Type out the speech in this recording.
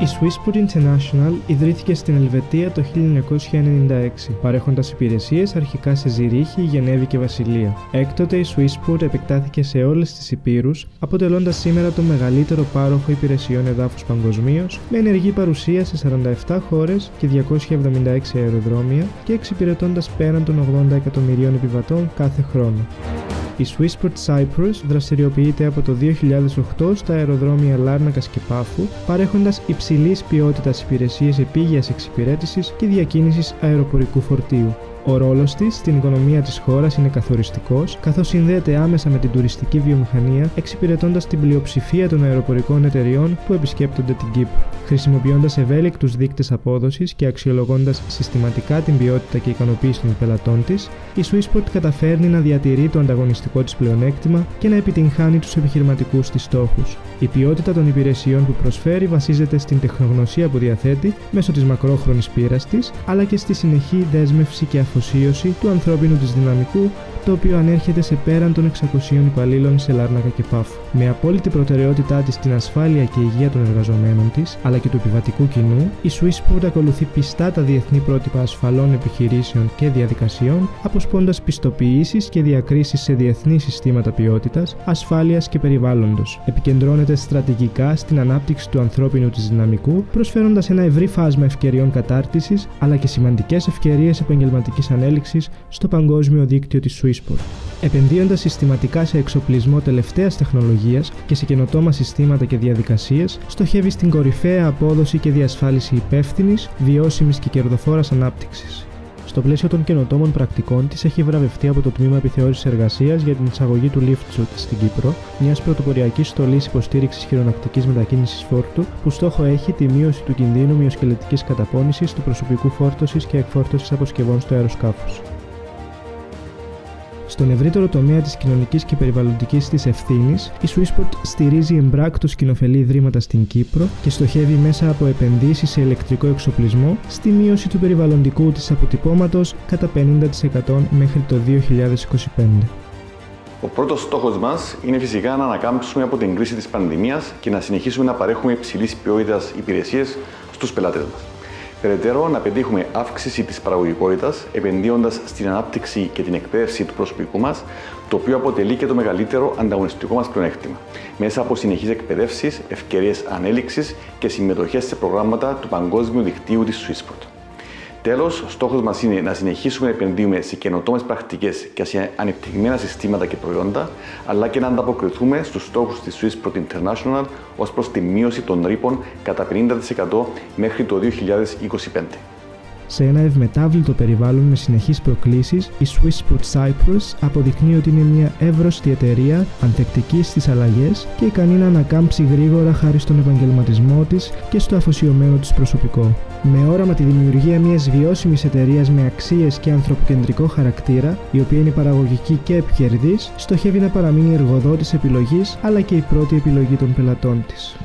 Η Swissport International ιδρύθηκε στην Ελβετία το 1996, παρέχοντας υπηρεσίες αρχικά σε Ζηρίχη, Γενέβη και Βασιλεία. Έκτοτε η Swissport επεκτάθηκε σε όλες τις ηπείρους, αποτελώντας σήμερα το μεγαλύτερο πάροχο υπηρεσιών εδάφους παγκοσμίως, με ενεργή παρουσία σε 47 χώρες και 276 αεροδρόμια και εξυπηρετώντας πέραν των 80 εκατομμυρίων επιβατών κάθε χρόνο. Η Swissport Cyprus δραστηριοποιείται από το 2008 στα αεροδρόμια Λάρνακας και Πάφου, παρέχοντας υψηλής ποιότητας υπηρεσίες επίγειας εξυπηρέτησης και διακίνησης αεροπορικού φορτίου. Ο ρόλος της στην οικονομία της χώρας είναι καθοριστικός, καθώς συνδέεται άμεσα με την τουριστική βιομηχανία, εξυπηρετώντας την πλειοψηφία των αεροπορικών εταιριών που επισκέπτονται την Κύπρο. Χρησιμοποιώντας ευέλικτους δείκτες απόδοσης και αξιολογώντας συστηματικά την ποιότητα και ικανοποίηση των πελατών της, η Swissport καταφέρνει να διατηρεί το ανταγωνιστικό της πλεονέκτημα και να επιτυγχάνει τους επιχειρηματικούς της στόχους. Η ποιότητα των υπηρεσιών που προσφέρει βασίζεται στην τεχνογνωσία που διαθέτει μέσω της μακρόχρονης πείρας της, αλλά και στη συνεχή δέσμευση και αφοσίωση του ανθρώπινου της δυναμικού, το οποίο ανέρχεται σε πέραν των 600 υπαλλήλων σε Λάρνακα και Πάφου. Με απόλυτη προτεραιότητά της την ασφάλεια και υγεία των εργαζομένων της, αλλά και του επιβατικού κοινού, η Swissport ακολουθεί πιστά τα διεθνή πρότυπα ασφαλών επιχειρήσεων και διαδικασιών, αποσπώντας πιστοποιήσεις και διακρίσεις σε διεθνή συστήματα ποιότητας, ασφάλειας και περιβάλλοντος. Επικεντρώνεται στρατηγικά στην ανάπτυξη του ανθρώπινου της δυναμικού, προσφέροντας ένα ευρύ φάσμα ευκαιριών κατάρτισης, αλλά και σημαντικές ευκαιρίες επαγγελματικής ανέλυξης στο παγκόσμιο δίκτυο της Swissport. Επενδύοντας συστηματικά σε εξοπλισμό τελευταίας τεχνολογίας και σε καινοτόμα συστήματα και διαδικασίες, στοχεύει στην κορυφαία απόδοση και διασφάλιση υπεύθυνης, βιώσιμης και κερδοφόρας ανάπτυξης. Στο πλαίσιο των καινοτόμων πρακτικών της, έχει βραβευτεί από το Τμήμα Επιθεώρησης Εργασίας για την εισαγωγή του LiftSuit στην Κύπρο, μιας πρωτοποριακής στολής υποστήριξης χειρονακτικής μετακίνησης φόρτου, που στόχο έχει τη μείωση του κινδύνου μυοσκελετικής καταπώνησης του προσωπικού φόρτωσης και εκφόρτωσης αποσκευών στο αεροσκάφος. Στον ευρύτερο τομέα της κοινωνικής και περιβαλλοντικής της ευθύνης, η Swissport στηρίζει εμπράκτως κοινοφελή ιδρύματα στην Κύπρο και στοχεύει μέσα από επενδύσεις σε ηλεκτρικό εξοπλισμό στη μείωση του περιβαλλοντικού της αποτυπώματος κατά 50% μέχρι το 2025. Ο πρώτος στόχος μας είναι φυσικά να ανακάμψουμε από την κρίση της πανδημίας και να συνεχίσουμε να παρέχουμε υψηλής ποιότητας υπηρεσίες στους πελάτες μας. Περαιτέρω, να πετύχουμε αύξηση της παραγωγικότητας, επενδύοντας στην ανάπτυξη και την εκπαίδευση του προσωπικού μας, το οποίο αποτελεί και το μεγαλύτερο ανταγωνιστικό μας πλεονέκτημα, μέσα από συνεχείς εκπαιδεύσεις, ευκαιρίες ανέλυξης και συμμετοχές σε προγράμματα του παγκόσμιου δικτύου της Swissport. Τέλος, στόχος μας είναι να συνεχίσουμε να επενδύουμε σε καινοτόμες πρακτικές και σε ανεπτυγμένα συστήματα και προϊόντα, αλλά και να ανταποκριθούμε στους στόχους της Swissport International ως προς τη μείωση των ρήπων κατά 50% μέχρι το 2025. Σε ένα ευμετάβλητο περιβάλλον με συνεχείς προκλήσεις, η Swissport Cyprus αποδεικνύει ότι είναι μια εύρωστη εταιρεία, ανθεκτική στις αλλαγές και ικανή να ανακάμψει γρήγορα χάρη στον επαγγελματισμό της και στο αφοσιωμένο της προσωπικό. Με όραμα τη δημιουργία μιας βιώσιμης εταιρείας με αξίες και ανθρωποκεντρικό χαρακτήρα, η οποία είναι παραγωγική και επικερδής, στοχεύει να παραμείνει εργοδότης επιλογής, αλλά και η πρώτη επιλογή των πελατών της.